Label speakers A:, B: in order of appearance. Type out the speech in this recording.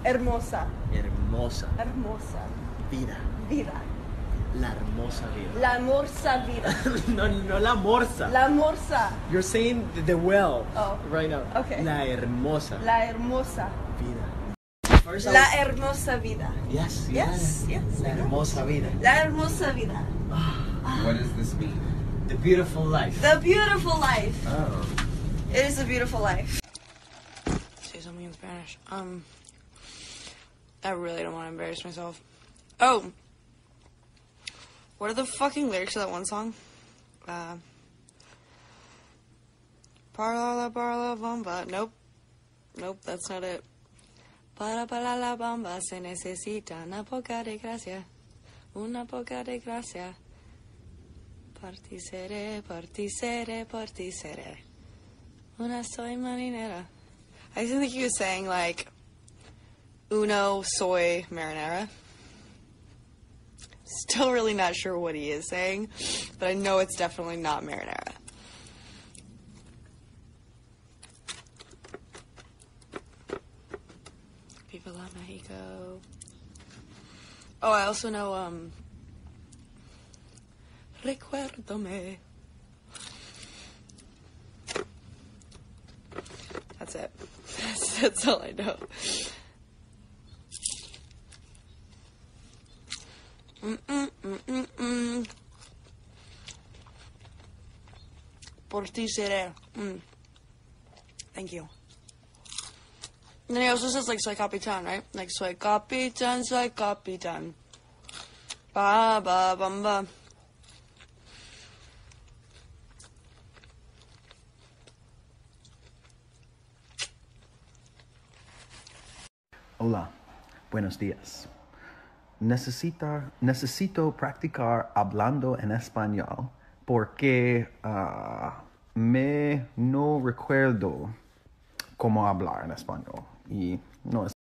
A: Hermosa.
B: Hermosa.
A: Hermosa.
B: Vida.
A: Vida.
B: La hermosa vida.
A: La morsa vida.
B: No la morsa.
A: La morsa.
B: You're saying the well
A: Oh.
B: right now.
A: Okay.
B: La hermosa
A: La hermosa.
B: vida. First I
A: La
B: was-
A: hermosa vida.
B: Yes,
A: Yes, yes.
B: La hermosa vida.
A: La hermosa vida.
C: What does this mean?
B: The beautiful life.
A: The beautiful life.
B: Oh.
A: It is a beautiful life.
D: Say something in Spanish. I really don't want to embarrass myself. Oh! What are the fucking lyrics of that one song? Para la bomba. Nope. Nope, that's not it. Para la bomba se necesita una poca de gracia. Una poca de gracia. Particere, particere, particere. Una soy marinera. I used to think he was saying, like, uno soy marinera. Still really not sure what he is saying, but I know it's definitely not marinara. Viva la Mexico. Oh, I also know, Recuérdame. That's it. That's all I know. Por ti seré. Thank you. And then he also says, like, soy capitán, right? Like, soy capitán, soy capitán. Ba, ba, bum, ba.
E: Hola, buenos días. Necesito practicar hablando en español porque me no recuerdo cómo hablar en español y no es